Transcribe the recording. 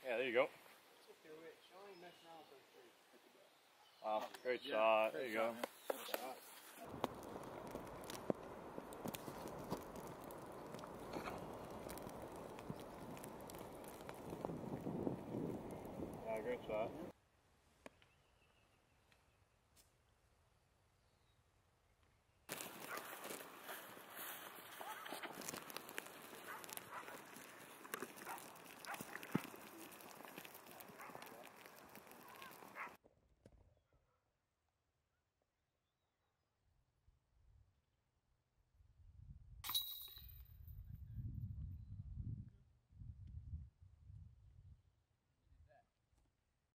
Yeah, there you go. Wow, great shot. There you go.